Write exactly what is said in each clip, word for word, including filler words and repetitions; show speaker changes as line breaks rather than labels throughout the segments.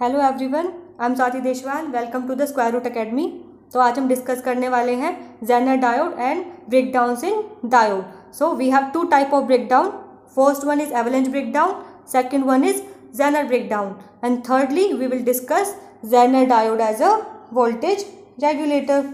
Hello everyone, I am Swati Deshwal. Welcome to the square root academy. तो आज हम discuss करने वाले हैं Zener diode and breakdowns in diode. So we have two type of breakdown. First one is avalanche breakdown, second one is Zener breakdown, and thirdly we will discuss Zener diode as a voltage regulator.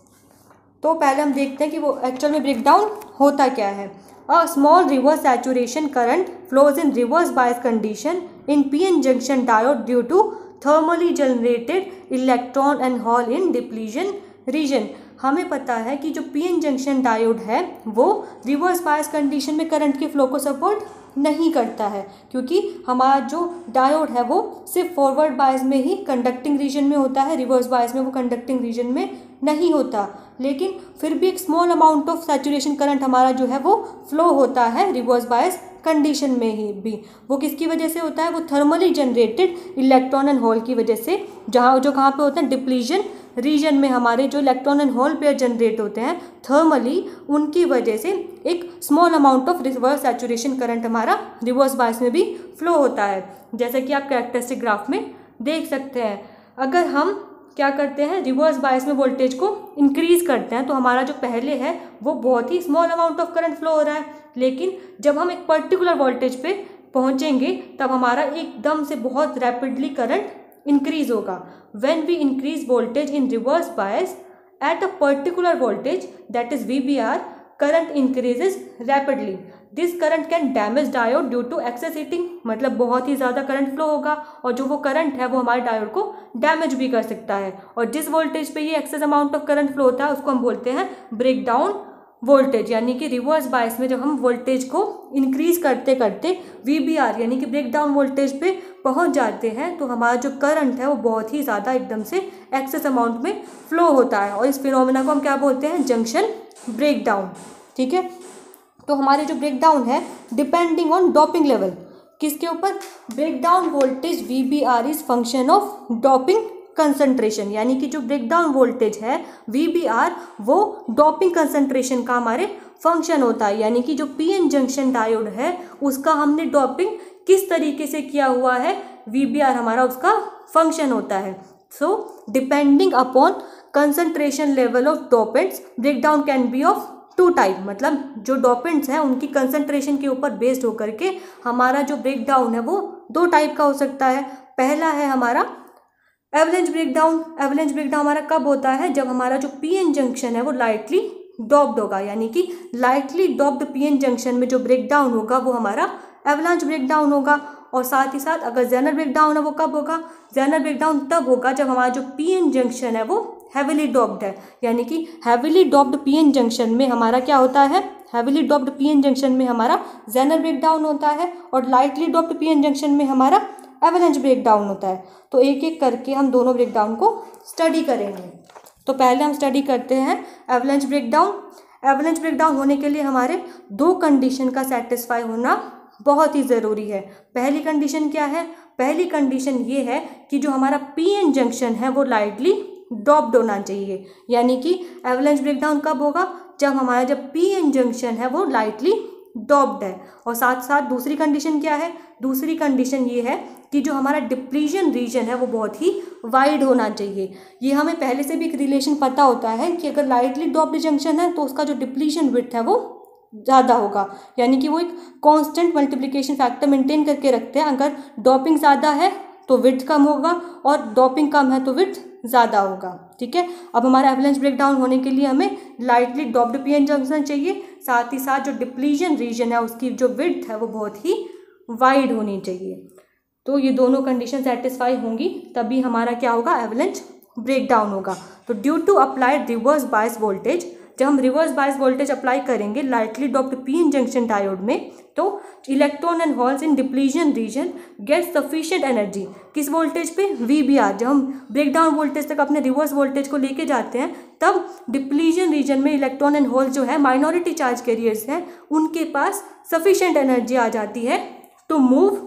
तो पहले हम देखते हैं कि वो actual में breakdown होता क्या है। A small reverse saturation current flows in reverse bias condition in P N junction diode due to thermally generated electron and hole in depletion region। हमें पता है कि जो P N जंक्शन डायोड है वो रिवर्स बायस कंडीशन में current के flow को सपोर्ट नहीं करता है, क्योंकि हमारा जो डायोड है वो सिर्फ फॉरवर्ड बायस में ही कंडक्टिंग रीजन में होता है, रिवर्स बायस में वो कंडक्टिंग रीजन में नहीं होता। लेकिन फिर भी एक small amount of saturation current हमारा जो है वो फ्लो होता है रिवर्स बायस कंडीशन में ही भी। वो किसकी वजह से होता है? वो thermally generated electron and hole की वजह से, जहाँ जो कहाँ पे होता है डिप्लीशन रीजन में हमारे जो electron and hole pair generate होते हैं थर्मली, उनकी वजह से एक small amount of reverse saturation current हमारा रिवर्स बायस में भी फ्लो होता है, जैसा कि आप कैरेक्टरिस्टिक ग्राफ में देख सकते हैं। अगर हम क्या करते हैं, रिवर्स बायस में वोल्टेज को इंक्रीज करते हैं, तो हमारा जो पहले है वो बहुत ही small amount of current flow हो रहा है, लेकिन जब हम एक पर्टिकुलर वोल्टेज पे पहुंचेंगे तब हमारा एकदम से बहुत रैपिडली करंट इंक्रीज होगा। When we increase voltage in reverse bias at a particular voltage that is V B R, current increases rapidly. This current can damage diode due to excess heating, मतलब बहुत ही ज़्यादा current flow होगा और जो वो current है वो हमारे डायोड को डैमेज भी कर सकता है। और जिस वोल्टेज पे ये excess amount of current flow होता है उसको हम बोलते हैं ब्रेकडाउन वोल्टेज। यानी कि रिवर्स बायस में जब हम वोल्टेज को इंक्रीज करते करते वी बी आर यानी कि ब्रेकडाउन वोल्टेज पे पहुंच जाते हैं तो हमारा जो करंट है वो बहुत ही ज़्यादा एकदम से एक्सेस अमाउंट में फ्लो होता है, और इस फिनोमेना को हम क्या बोलते हैं? Junction breakdown. ठीक है, तो हमारे जो ब्रेकडाउन है डिपेंडिंग ऑन डोपिंग लेवल, किसके ऊपर? Breakdown voltage V B R is function of doping concentration. यानी कि जो ब्रेकडाउन वोल्टेज है वी बी आर वो डोपिंग कंसंट्रेशन का हमारे फंक्शन होता है। यानी कि जो पी एन जंक्शन डायोड है उसका हमने डोपिंग किस तरीके से किया हुआ है, वी बी आर हमारा उसका फंक्शन होता है। So depending upon concentration level of dopants breakdown can be of two type, मतलब जो डोपेंट्स हैं उनकी कंसंट्रेशन के ऊपर बेस्ड होकर के हमारा जो ब्रेकडाउन है वो दो टाइप का हो सकता है। पहला है हमारा एवलांच ब्रेकडाउन। एवलांच ब्रेकडाउन हमारा कब होता है? जब हमारा जो पीएन जंक्शन है वो लाइटली डॉप्ड होगा, यानी कि लाइटली डॉप्ड पीएन जंक्शन में जो ब्रेकडाउन होगा वो हमारा एवलांच ब्रेकडाउन होगा। और साथ ही साथ अगर जेनर ब्रेकडाउन है वो कब होगा? जेनर ब्रेकडाउन तब होगा जब हमारा जो पीएन जंक्शन है वो हैविली डॉप्ड है। यानी कि हैविली डॉप्ड पीएन जंक्शन में हमारा क्या होता है? हैविली डॉप्ड पीएन जंक्शन में हमारा जेनर ब्रेकडाउन होता है और लाइटली डॉप्ड पीएन जंक्शन में हमारा एवलांच ब्रेकडाउन होता है। तो एक एक करके हम दोनों ब्रेकडाउन को स्टडी करेंगे। तो पहले हम स्टडी करते हैं एवलांच ब्रेकडाउन। एवलांच ब्रेकडाउन होने के लिए हमारे दो कंडीशन का सेटिस्फाई होना बहुत ही ज़रूरी है। पहली कंडीशन क्या है? पहली कंडीशन ये है कि जो हमारा पीएन जंक्शन है वो लाइटली डॉप्ड होना चाहिए। यानी कि एवलांच ब्रेकडाउन कब होगा? जब हमारा जब पीएन जंक्शन है वो लाइटली डॉप्ड है। और साथ साथ दूसरी कंडीशन क्या है? दूसरी कंडीशन ये है कि जो हमारा डिप्लीशन रीजन है वो बहुत ही वाइड होना चाहिए। ये हमें पहले से भी एक रिलेशन पता होता है कि अगर लाइटली डॉप्ड जंक्शन है तो उसका जो डिप्लीशन विड्थ है वो ज़्यादा होगा, यानी कि वो एक कांस्टेंट मल्टीप्लिकेशन फैक्टर मेंटेन करके रखते हैं। अगर डॉपिंग ज़्यादा है तो विड्थ कम होगा और डॉपिंग कम है तो विड्थ ज़्यादा होगा। ठीक है, अब हमारा एवलांच ब्रेकडाउन होने के लिए हमें लाइटली डॉप्ड पीएन जंक्शन चाहिए, साथ ही साथ जो डिप्लीशन रीजन है उसकी जो विड्थ है वो बहुत ही वाइड होनी चाहिए। तो ये दोनों कंडीशन सेटिस्फाई होंगी तभी हमारा क्या होगा? एवलांच ब्रेकडाउन होगा। तो due to applied reverse bias voltage, जब हम रिवर्स बायस वोल्टेज अप्लाई करेंगे lightly doped PN junction diode में, तो electron and holes in depletion region get sufficient energy. किस वोल्टेज पे? V B R. जब हम ब्रेकडाउन वोल्टेज तक अपने रिवर्स वोल्टेज को लेके जाते हैं तब डिप्लीशन रीजन में इलेक्ट्रॉन एंड होल जो है माइनॉरिटी चार्ज कैरियर्स हैं उनके पास सफिशिएंट एनर्जी आ जाती है टू मूव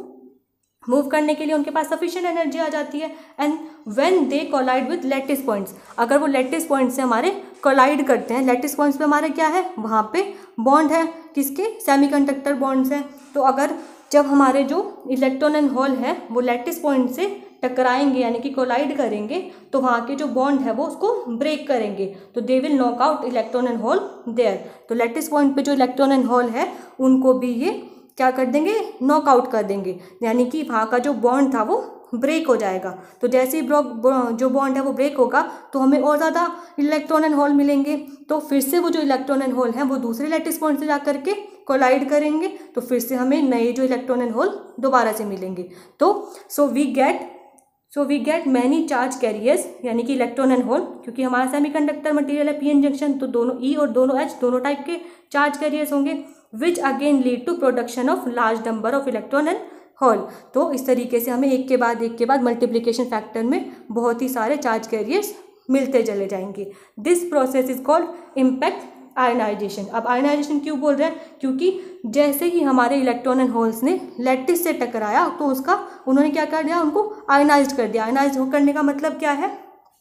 मूव करने के लिए उनके पास सफिशिएंट एनर्जी आ जाती है। And when they collide with lattice points, अगर वो लैटिस पॉइंट से हमारे कोलाइड करते हैं, लैटिस पॉइंट्स पे हमारे क्या है? वहाँ पे बॉन्ड है, किसके? सेमीकंडक्टर बॉन्ड्स हैं। तो अगर जब हमारे जो इलेक्ट्रॉन एंड होल है वो लैटिस पॉइंट से टकराएंगे यानी कि कोलाइड करेंगे तो वहाँ के जो बॉन्ड है वो उसको ब्रेक करेंगे, तो they will knock out electron and hole there. तो लैटिस पॉइंट पे जो इलेक्ट्रॉन एंड होल है उनको भी ये क्या कर देंगे, नॉक आउट कर देंगे, यानी कि वहाँ का जो बॉन्ड था वो ब्रेक हो जाएगा। तो जैसे ही जो बॉन्ड है वो ब्रेक होगा तो हमें और ज़्यादा इलेक्ट्रॉन एंड होल मिलेंगे, तो फिर से वो जो इलेक्ट्रॉन एंड होल हैं वो दूसरे लैटिस पॉइंट से जा करके कोलाइड करेंगे, तो फिर से हमें नए जो इलेक्ट्रॉन एंड होल दोबारा से मिलेंगे। तो so we get so we get many charge carriers यानी कि इलेक्ट्रॉन एंड होल, क्योंकि हमारा सेमीकंडक्टर मटेरियल है पीएन जंक्शन, तो दोनों ई और दोनों एच दोनों टाइप के चार्ज कैरियर्स होंगे, which again lead to production of large number of electron and hole. तो इस तरीके से हमें एक के बाद एक के बाद मल्टीप्लिकेशन फैक्टर में बहुत ही सारे चार्ज कैरियर्स मिलते चले जाएंगे। This process is called impact ionization. अब आयनाइजेशन क्यों बोल रहे हैं, क्योंकि जैसे ही हमारे इलेक्ट्रॉन एंड होल्स ने लैटिस से टकराया तो उसका उन्होंने क्या कर दिया, उनको आयनाइज कर दिया। आयनाइज करने का मतलब क्या है,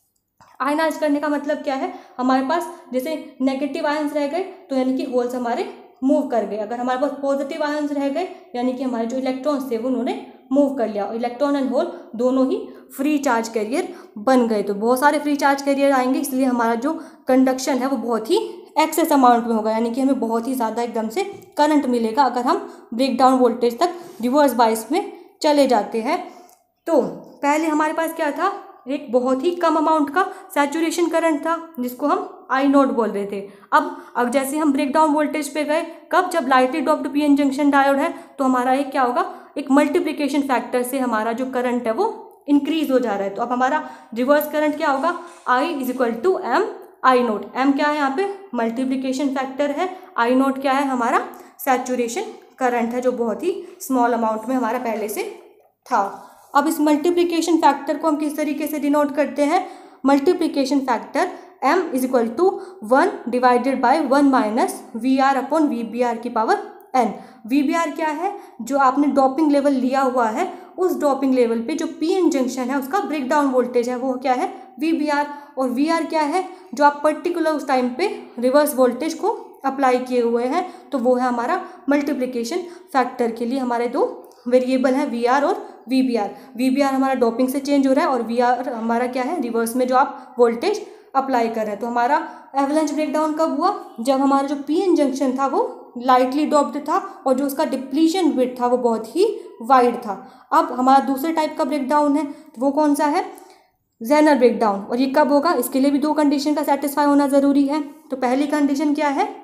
आयनाइज करने का मतलब क्या है, हमारे पास जैसे नेगेटिव आयंस रह गए तो यानी कि होल्स हमारे मूव कर गए, अगर हमारे पास पॉजिटिव आयंस रह गए यानी कि हमारे जो इलेक्ट्रॉन्स थे वो उन्होंने मूव कर लिया, और इलेक्ट्रॉन एंड होल दोनों ही फ्री चार्ज कैरियर बन गए। तो बहुत सारे फ्री चार्ज कैरियर आएंगे, इसलिए हमारा जो कंडक्शन है वो बहुत ही एक्सेस अमाउंट में होगा, यानी कि हमें बहुत ही ज़्यादा एकदम से करंट मिलेगा अगर हम ब्रेक डाउन वोल्टेज तक रिवर्स बायस में चले जाते हैं। तो पहले हमारे पास क्या था, एक बहुत ही कम अमाउंट का सैचुरेशन करंट था जिसको हम आई नोट बोल रहे थे। अब अब जैसे हम ब्रेक डाउन वोल्टेज पे गए, कब, जब lightly dropped PN junction diode है तो हमारा एक क्या होगा, एक मल्टीप्लिकेशन फैक्टर से हमारा जो करंट है वो इंक्रीज हो जा रहा है। तो अब हमारा रिवर्स करंट क्या होगा, I is equal to M I naught. M क्या है यहाँ पे, मल्टीप्लिकेशन फैक्टर है, आई नोट क्या है, हमारा सैचुरेशन करंट है जो बहुत ही स्मॉल अमाउंट में हमारा पहले से था। अब इस मल्टीप्लिकेशन फैक्टर को हम किस तरीके से डिनोट करते हैं, multiplication factor m is equal to one divided by one minus V R upon V B R की power n। V B R क्या है, जो आपने डॉपिंग लेवल लिया हुआ है उस डॉपिंग लेवल पे जो पी एन जंक्शन है उसका ब्रेक डाउन वोल्टेज है वो क्या है, वी बी आर। और वी आर क्या है, जो आप पर्टिकुलर उस टाइम पे रिवर्स वोल्टेज को अप्लाई किए हुए हैं, तो वो है हमारा मल्टीप्लिकेशन फैक्टर के लिए हमारे दो वेरिएबल हैं वी आर और V B R. V B R हमारा डॉपिंग से चेंज हो रहा है और वी आर हमारा क्या है, रिवर्स में जो आप वोल्टेज अप्लाई कर रहे हैं। तो हमारा एवलांच ब्रेकडाउन कब हुआ, जब हमारा जो पीएन जंक्शन था वो लाइटली डॉप्ड था और जो उसका डिप्लीशन विड्थ था वो बहुत ही वाइड था। अब हमारा दूसरे टाइप का ब्रेकडाउन है, तो वो कौन सा है, जेनर ब्रेकडाउन। और ये कब होगा, इसके लिए भी दो कंडीशन का सेटिस्फाई होना ज़रूरी है। तो पहली कंडीशन क्या है,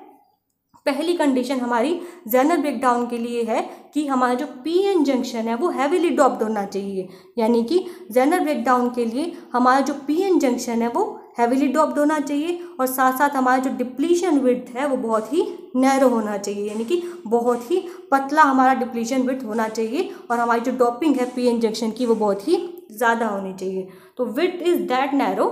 पहली कंडीशन हमारी जेनर ब्रेकडाउन के लिए है कि हमारा जो पीएन जंक्शन है वो हैवीली डॉप्ड होना चाहिए, यानी कि जेनर ब्रेकडाउन के लिए हमारा जो पीएन जंक्शन है वो हैवीली डॉप्ड होना चाहिए और साथ साथ हमारा जो डिप्लीशन विड्थ है वो बहुत ही नैरो होना चाहिए, यानी कि बहुत ही पतला हमारा डिप्लीशन विड्थ होना चाहिए और हमारी जो डॉपिंग है पीएन जंक्शन की वो बहुत ही ज़्यादा होनी चाहिए। तो width is that narrow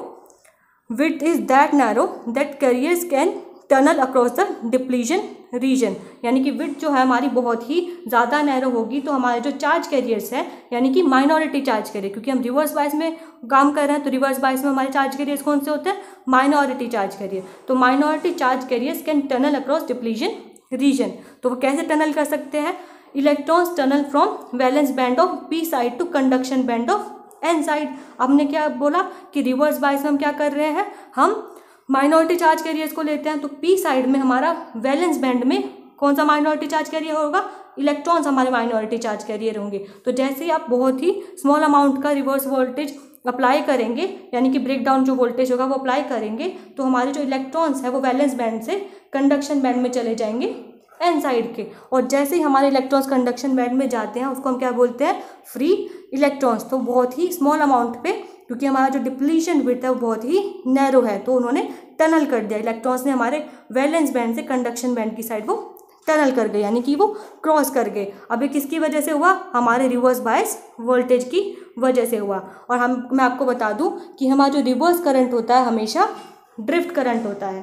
width is that narrow that carriers can tunnel across the depletion region, यानी कि विड्थ जो है हमारी बहुत ही ज़्यादा नैरो होगी तो हमारे जो चार्ज कैरियर्स है यानी कि माइनॉरिटी चार्ज कैरियर, क्योंकि हम रिवर्स बायस में काम कर रहे हैं तो रिवर्स बायस में हमारे चार्ज कैरियर्स कौन से होते हैं, माइनॉरिटी चार्ज कैरियर। तो minority charge carriers can tunnel across depletion region. तो वो कैसे टनल कर सकते हैं, electrons tunnel from valence band of P side to conduction band of N side. हमने क्या बोला कि रिवर्स बायस में हम क्या कर रहे हैं, हम माइनॉरिटी चार्ज कैरियर्स को लेते हैं, तो पी साइड में हमारा वैलेंस बैंड में कौन सा माइनॉरिटी चार्ज कैरियर होगा, इलेक्ट्रॉन्स हमारे माइनॉरिटी चार्ज कैरियर होंगे। तो जैसे ही आप बहुत ही स्मॉल अमाउंट का रिवर्स वोल्टेज अप्लाई करेंगे, यानी कि ब्रेक डाउन जो वोल्टेज होगा वो अप्लाई करेंगे, तो हमारे जो इलेक्ट्रॉन्स है वो वैलेंस बैंड से कंडक्शन बैंड में चले जाएंगे एन साइड के, और जैसे ही हमारे इलेक्ट्रॉन्स कंडक्शन बैंड में जाते हैं उसको हम क्या बोलते हैं, फ्री इलेक्ट्रॉन्स। तो बहुत ही स्मॉल अमाउंट पे, क्योंकि हमारा जो डिप्लीशन विड्थ है वो बहुत ही नैरो है, तो उन्होंने टनल कर दिया, इलेक्ट्रॉन्स ने हमारे वैलेंस बैंड से कंडक्शन बैंड की साइड वो टनल कर गए, यानी कि वो क्रॉस कर गए। अब ये किसकी वजह से हुआ, हमारे रिवर्स बायस वोल्टेज की वजह से हुआ। और हम मैं आपको बता दूं कि हमारा जो रिवर्स करंट होता है हमेशा ड्रिफ्ट करंट होता है।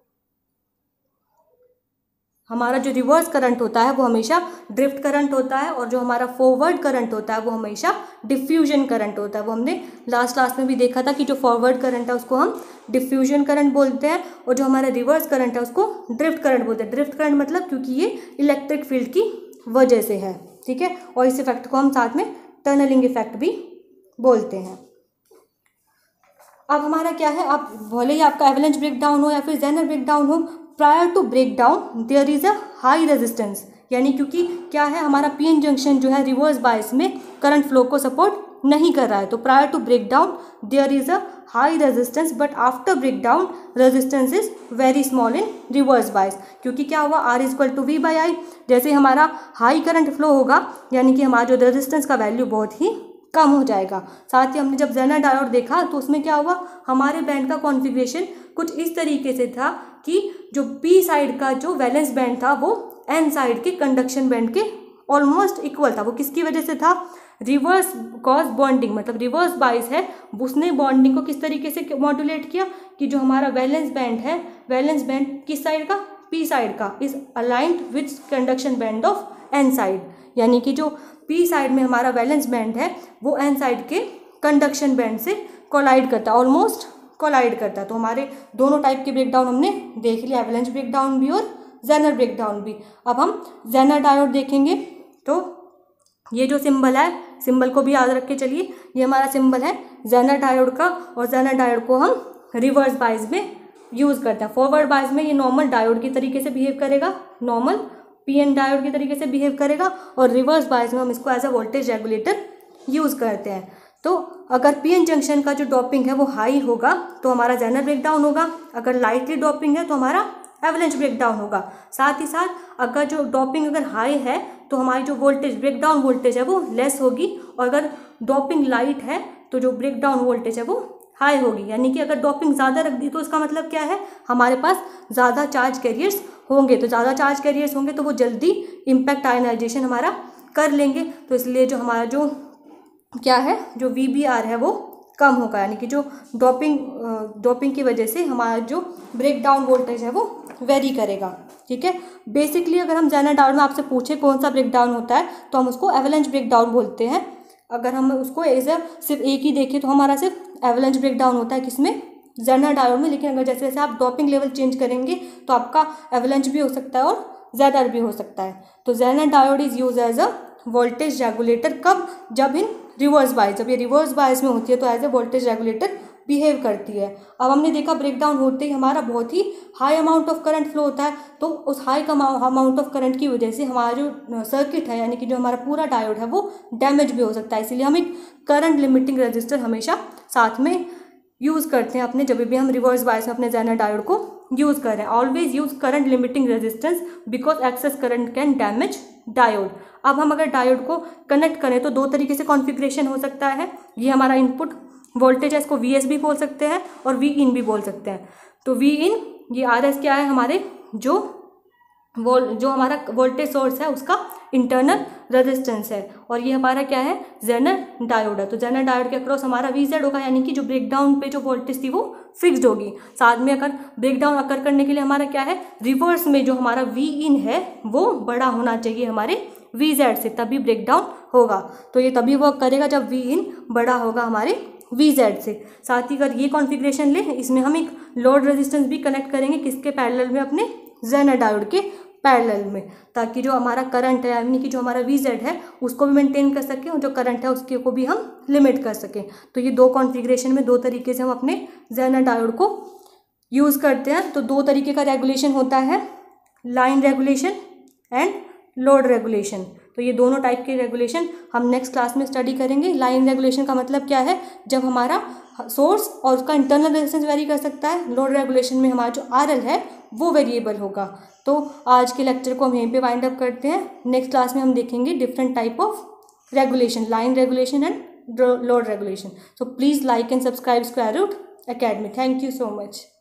हमारा जो रिवर्स करंट होता है वो हमेशा ड्रिफ्ट करंट होता है और जो हमारा फॉरवर्ड करंट होता है वो हमेशा डिफ्यूजन करंट होता है। वो हमने लास्ट क्लास में भी देखा था कि जो फॉरवर्ड करंट है उसको हम डिफ्यूजन करंट बोलते हैं और जो हमारा रिवर्स करंट है उसको ड्रिफ्ट करंट बोलते हैं। ड्रिफ्ट करंट मतलब क्योंकि ये इलेक्ट्रिक फील्ड की वजह से है, ठीक है। और इस इफेक्ट को हम साथ में टनलिंग इफेक्ट भी बोलते हैं। अब हमारा क्या है, अब भले ही आपका एवलांच ब्रेक डाउन हो या फिर जेनर ब्रेक डाउन हो, prior to breakdown there is a high resistance, यानी क्योंकि क्या है, हमारा पीएन जंक्शन जो है रिवर्स बायस में करंट फ्लो को सपोर्ट नहीं कर रहा है, तो prior to breakdown there is a high resistance, but after breakdown resistance is very small in reverse bias, क्योंकि क्या हुआ, R is equal to V by I, जैसे हमारा हाई करंट फ्लो होगा यानी कि हमारा जो रेजिस्टेंस का वैल्यू बहुत ही कम हो जाएगा। साथ ही हमने जब जेनर डायोड देखा तो उसमें क्या हुआ, हमारे बैंड का कॉन्फ़िगरेशन कुछ इस तरीके से था कि जो पी साइड का जो वैलेंस बैंड था वो एन साइड के कंडक्शन बैंड के ऑलमोस्ट इक्वल था। वो किसकी वजह से था, रिवर्स कॉज बॉन्डिंग, मतलब रिवर्स बाइस है, उसने बॉन्डिंग को किस तरीके से मॉड्यूलेट किया कि जो हमारा वैलेंस बैंड है, वैलेंस बैंड किस साइड का, पी साइड का, is aligned with conduction band of N side, यानी कि जो पी साइड में हमारा वैलेंस बैंड है वो एन साइड के कंडक्शन बैंड से कोलाइड करता है, ऑलमोस्ट कोलाइड करता है। तो हमारे दोनों टाइप के ब्रेकडाउन हमने देख लिया, एवलांच ब्रेकडाउन भी और जेनर ब्रेकडाउन भी। अब हम जेनर डायोड देखेंगे, तो ये जो सिंबल है, सिंबल को भी याद रख के चलिए, ये हमारा सिंबल है जेनर डायोड का, और जेनर डायोड को हम रिवर्स बायस में यूज़ करते हैं। फॉरवर्ड बायस में ये नॉर्मल डायोड की तरीके से बिहेव करेगा, नॉर्मल पीएन डायोड की तरीके से बिहेव करेगा, और रिवर्स बायस में हम इसको as a voltage regulator use करते हैं। तो अगर पीएन जंक्शन का जो डोपिंग है वो हाई होगा तो हमारा जेनर ब्रेकडाउन होगा, अगर लाइटली डोपिंग है तो हमारा एवलांच ब्रेकडाउन होगा। साथ ही साथ अगर जो डोपिंग अगर हाई है तो हमारी जो वोल्टेज ब्रेकडाउन वोल्टेज है वो लेस होगी, और अगर डोपिंग लाइट है तो जो ब्रेकडाउन वोल्टेज है वो हाई होगी। यानी कि अगर डोपिंग ज़्यादा रख दी तो इसका मतलब क्या है, हमारे पास ज़्यादा चार्ज कैरियर्स होंगे, तो ज़्यादा चार्ज कैरियर्स होंगे तो वो जल्दी इम्पैक्ट आयनाइजेशन हमारा कर लेंगे, तो इसलिए जो हमारा जो क्या है, जो वी बी आर है वो कम होगा, यानी कि जो डोपिंग डोपिंग की वजह से हमारा जो ब्रेकडाउन वोल्टेज है वो वेरी करेगा। ठीक है, बेसिकली अगर हम जेनर डायोड में आपसे पूछे कौन सा ब्रेकडाउन होता है तो हम उसको एवलांच ब्रेकडाउन बोलते हैं। अगर हम उसको एज अ सिर्फ एक ही देखें तो हमारा सिर्फ एवलांच ब्रेकडाउन होता है, किसमें, जेनर डायोड में। लेकिन अगर जैसे जैसे आप डोपिंग लेवल चेंज करेंगे तो आपका एवलांच भी हो सकता है और जेनर भी हो सकता है। तो Jenner diode is use as a voltage regulator, कब, जब इन रिवर्स बायस, जब ये रिवर्स बायस में होती है तो as a voltage regulator behave करती है। अब हमने देखा ब्रेकडाउन होते ही हमारा बहुत ही high amount of current flow होता है, तो उस हाई अमाउंट ऑफ करंट की वजह से हमारा जो सर्किट है, यानी कि जो हमारा पूरा डायोड है वो डैमेज भी हो सकता है। इसीलिए हम एक करंट लिमिटिंग रजिस्टर हमेशा साथ में यूज़ करते हैं अपने, जब भी हम रिवर्स बायस में अपने जेनर डायोड को यूज़ कर रहे हैं। Always use current limiting resistance because excess current can damage diode. अब हम अगर डायोड को कनेक्ट करें तो दो तरीके से कॉन्फ़िगरेशन हो सकता है। ये हमारा इनपुट वोल्टेज है, इसको वी एस भी बोल सकते हैं और वी इन भी बोल सकते हैं। तो वी इन, ये आर एस क्या है, हमारे जो वोल जो हमारा वोल्टेज सोर्स है उसका इंटरनल रेजिस्टेंस है, और ये हमारा क्या है, जेनर डायोड है। तो जेनर डायोड के अक्रॉस हमारा वी जेड होगा, यानी कि जो ब्रेकडाउन पे जो वोल्टेज थी वो फिक्स्ड होगी। साथ में अगर ब्रेकडाउन अकर करने के लिए हमारा क्या है, रिवर्स में जो हमारा वी इन है वो बड़ा होना चाहिए हमारे वी जेड से, तभी ब्रेकडाउन होगा। तो ये तभी वर्क करेगा जब वी इन बड़ा होगा हमारे वी जेड से। साथ ही अगर ये कॉन्फ़िगरेशन ले, इसमें हम एक लोड रेजिस्टेंस भी कनेक्ट करेंगे, किसके पैरेलल में, अपने जेनर डायोड के पैरेलल में, ताकि जो हमारा करंट है, यानी कि जो हमारा वी जेड है उसको भी मेंटेन कर सकें और जो करंट है उसके को भी हम लिमिट कर सकें। तो ये दो कॉन्फ़िगरेशन में दो तरीके से हम अपने जेनर डायोड को यूज़ करते हैं। तो दो तरीके का रेगुलेशन होता है, line regulation and load regulation. तो ये दोनों टाइप के रेगुलेशन हम नेक्स्ट क्लास में स्टडी करेंगे। लाइन रेगुलेशन का मतलब क्या है, जब हमारा सोर्स और उसका इंटरनल रेजिस्टेंस वेरी कर सकता है। लोड रेगुलेशन में हमारा जो आर एल है वो वेरिएबल होगा। तो आज के लेक्चर को हम यहीं पे वाइंड अप करते हैं। नेक्स्ट क्लास में हम देखेंगे different type of regulation, line regulation and load regulation. So please like and subscribe Square root Academy. Thank you so much.